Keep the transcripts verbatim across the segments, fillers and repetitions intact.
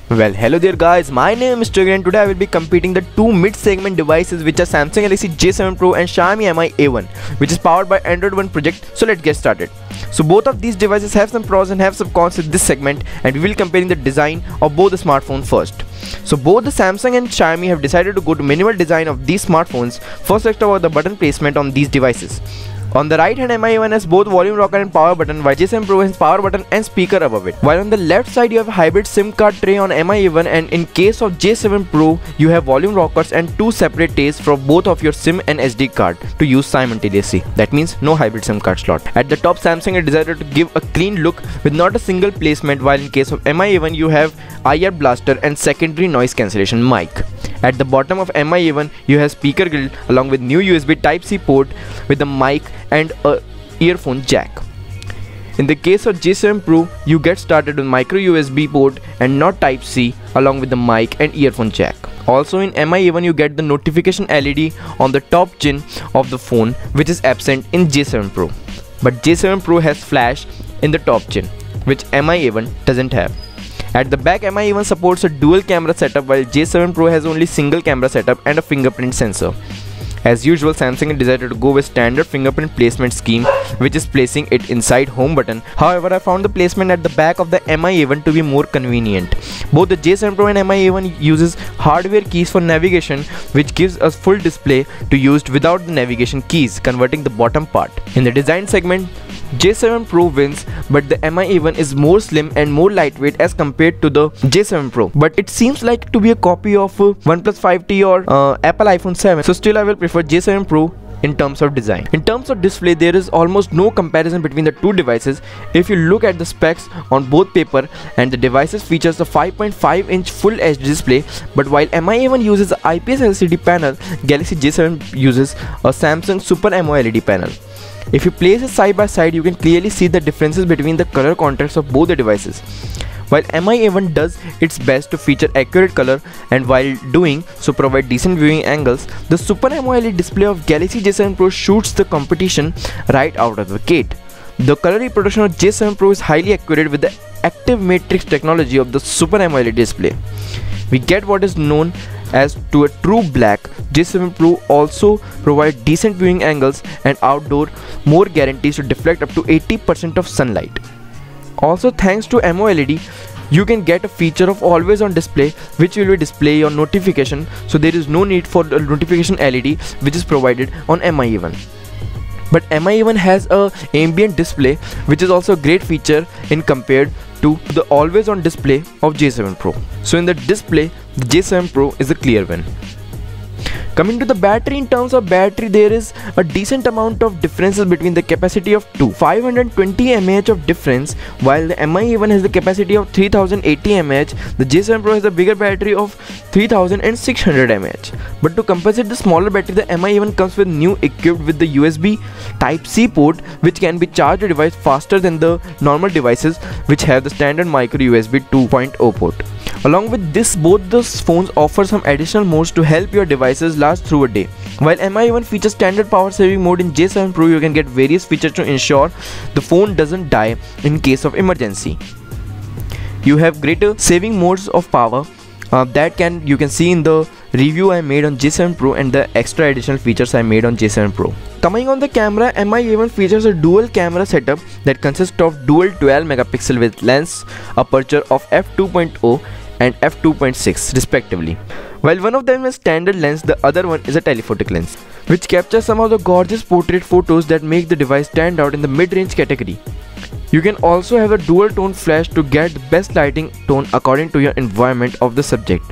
Well, hello there guys, my name is Trigger and today I will be competing the two mid-segment devices which are Samsung Galaxy J seven Pro and Xiaomi M I A one, which is powered by Android One project. So let's get started. So both of these devices have some pros and have some cons in this segment, and we will comparing the design of both the smartphones first. So both the Samsung and Xiaomi have decided to go to minimal design of these smartphones. First, let's talk about the button placement on these devices. On the right hand, M I A one has both volume rocker and power button, while J seven Pro has power button and speaker above it. While on the left side you have a hybrid SIM card tray on M I A one, and in case of J seven Pro you have volume rockers and two separate trays for both of your SIM and S D card to use simultaneously. That means no hybrid SIM card slot. At the top, Samsung has decided to give a clean look with not a single placement, while in case of M I A one you have I R blaster and secondary noise cancellation mic. At the bottom of M I A one you have speaker grill along with new U S B Type C port with a mic and a earphone jack. In the case of J seven Pro, you get started with micro U S B port and not Type C along with the mic and earphone jack. Also in M I A one you get the notification L E D on the top chin of the phone, which is absent in J seven Pro. But J seven Pro has flash in the top chin, which M I A one doesn't have. At the back, M I A one supports a dual camera setup, while J seven Pro has only single camera setup and a fingerprint sensor. As usual, Samsung has decided to go with standard fingerprint placement scheme, which is placing it inside home button. However, I found the placement at the back of the M I A one to be more convenient. Both the J seven Pro and M I A one uses hardware keys for navigation, which gives us full display to use without the navigation keys, converting the bottom part. In the design segment, J seven Pro wins, but the M I A one is more slim and more lightweight as compared to the J seven Pro. But it seems like to be a copy of uh, OnePlus five T or uh, Apple iPhone seven. So still I will prefer J seven Pro in terms of design. In terms of display, there is almost no comparison between the two devices. If you look at the specs on both paper, and the devices features a five point five inch full H D display, but while M I A one uses an I P S L C D panel, Galaxy J seven uses a Samsung Super AMOLED panel. If you place it side by side, you can clearly see the differences between the color contrast of both the devices. While M I A one does its best to feature accurate color and while doing so provide decent viewing angles, the Super AMOLED display of Galaxy J seven Pro shoots the competition right out of the gate. The color reproduction of J seven Pro is highly accurate with the active matrix technology of the Super AMOLED display. We get what is known as to a true black. J seven Pro also provide decent viewing angles and outdoor more guarantees to deflect up to eighty percent of sunlight. Also, thanks to AMOLED, you can get a feature of always on display, which will display your notification, so there is no need for the notification L E D which is provided on M I A one. But M I A one has a ambient display, which is also a great feature in compared to the always on display of J seven Pro. So in the display, the J seven Pro is a clear win. Coming to the battery, in terms of battery, there is a decent amount of differences between the capacity of two five hundred twenty milliamp hours of difference, while the M I A one has the capacity of three thousand eighty milliamp hours. The J seven Pro has a bigger battery of three thousand six hundred milliamp hours. But to compensate the smaller battery, the M I A one comes with new equipped with the U S B Type C port, which can be charged the device faster than the normal devices which have the standard micro U S B two point oh port. Along with this, both the phones offer some additional modes to help your devices last through a day. While M I A one features standard power saving mode, in J seven Pro you can get various features to ensure the phone doesn't die in case of emergency. You have greater saving modes of power uh, that can you can see in the review I made on J seven Pro and the extra additional features I made on J seven Pro. Coming on the camera, M I A one features a dual camera setup that consists of dual twelve megapixel with lens aperture of f two point oh and f two point six respectively. While one of them is standard lens, the other one is a telephotic lens, which captures some of the gorgeous portrait photos that make the device stand out in the mid-range category. You can also have a dual tone flash to get the best lighting tone according to your environment of the subject.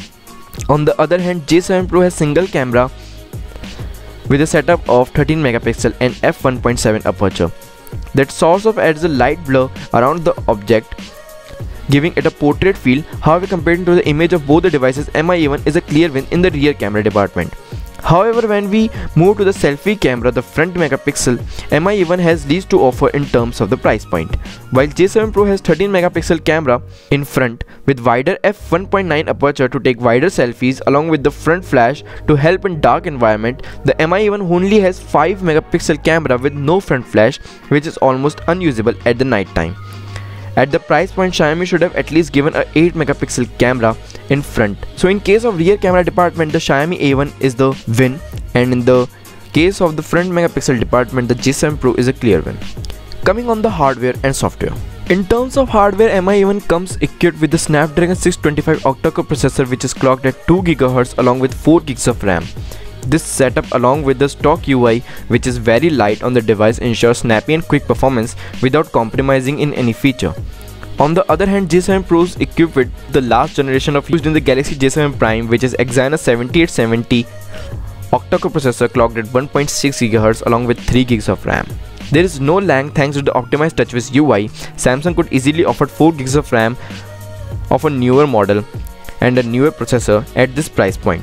On the other hand, J seven Pro has single camera with a setup of thirteen megapixel and f one point seven aperture that sort of adds a light blur around the object, giving it a portrait feel. However, compared to the image of both the devices, M I A one is a clear win in the rear camera department. However, when we move to the selfie camera, the front megapixel, M I A one has least to offer in terms of the price point. While J seven Pro has thirteen megapixel camera in front with wider f one point nine aperture to take wider selfies along with the front flash to help in dark environment, the M I A one only has five megapixel camera with no front flash, which is almost unusable at the night time. At the price point, Xiaomi should have at least given a eight megapixel camera in front. So in case of rear camera department, the Xiaomi A one is the win, and in the case of the front megapixel department, the J seven Pro is a clear win. Coming on the hardware and software. In terms of hardware, M I A one comes equipped with the Snapdragon six twenty-five octa-core processor, which is clocked at two gigahertz along with four gigs of RAM. This setup, along with the stock U I, which is very light on the device, ensures snappy and quick performance without compromising in any feature. On the other hand, J seven Pro is equipped with the last generation of used in the Galaxy J seven Prime, which is Exynos seventy-eight seventy octa-core processor clocked at one point six gigahertz along with three gigs of RAM. There is no lag thanks to the optimized TouchWiz U I. Samsung could easily offer four gigs of RAM of a newer model and a newer processor at this price point.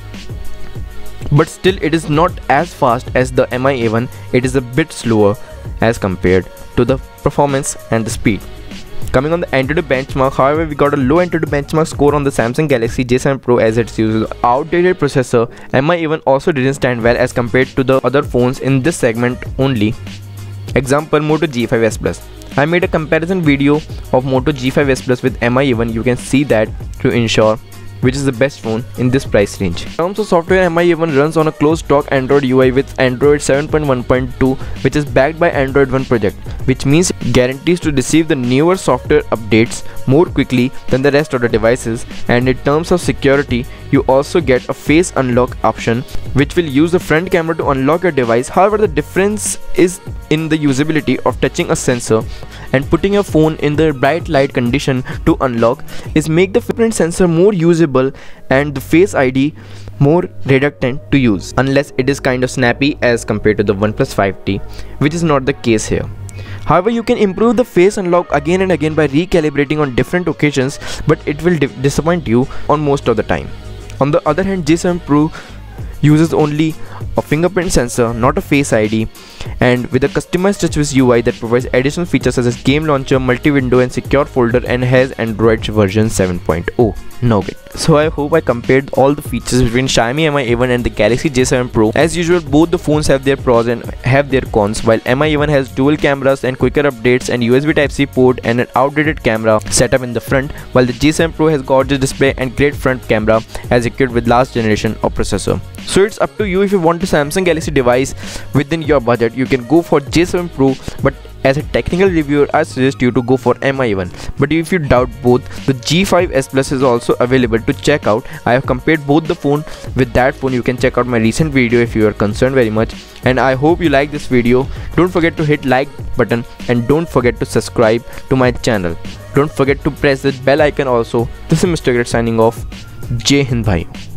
But still, it is not as fast as the M I A one, it is a bit slower as compared to the performance and the speed. Coming on the Antutu benchmark, however, we got a low Antutu benchmark score on the Samsung Galaxy J seven Pro as it uses outdated processor. M I A one also didn't stand well as compared to the other phones in this segment only. Example, Moto G five S Plus. I made a comparison video of Moto G five S Plus with M I A one. You can see that to ensure which is the best phone in this price range. In terms of software, M I A one runs on a closed stock Android U I with Android seven point one point two, which is backed by Android One project, which means it guarantees to receive the newer software updates more quickly than the rest of the devices. And in terms of security, you also get a face unlock option, which will use the front camera to unlock your device. However, the difference is in the usability of touching a sensor and putting your phone in the bright light condition to unlock is make the fingerprint sensor more usable and the Face I D more reluctant to use, unless it is kind of snappy as compared to the OnePlus five T, which is not the case here. However, you can improve the face unlock again and again by recalibrating on different occasions, but it will disappoint you on most of the time. On the other hand, J seven Pro uses only a fingerprint sensor, not a Face I D, and with a customized TouchWiz U I that provides additional features such as game launcher, multi-window and secure folder, and has Android version seven point oh Nougat. So I hope I compared all the features between Xiaomi M I A one and the Galaxy J seven Pro. As usual, both the phones have their pros and have their cons. While M I A one has dual cameras and quicker updates and U S B Type C port and an outdated camera setup in the front, while the J seven Pro has gorgeous display and great front camera as equipped with last generation of processor. So it's up to you. If you want a Samsung Galaxy device within your budget, you can go for J seven Pro, but as a technical reviewer, I suggest you to go for M I A one. But if you doubt both, the G five S Plus is also available to check out. I have compared both the phone with that phone. You can check out my recent video if you are concerned very much. And I hope you like this video. Don't forget to hit like button and don't forget to subscribe to my channel. Don't forget to press the bell icon also. This is Mister Great signing off. Jai Hind bhai.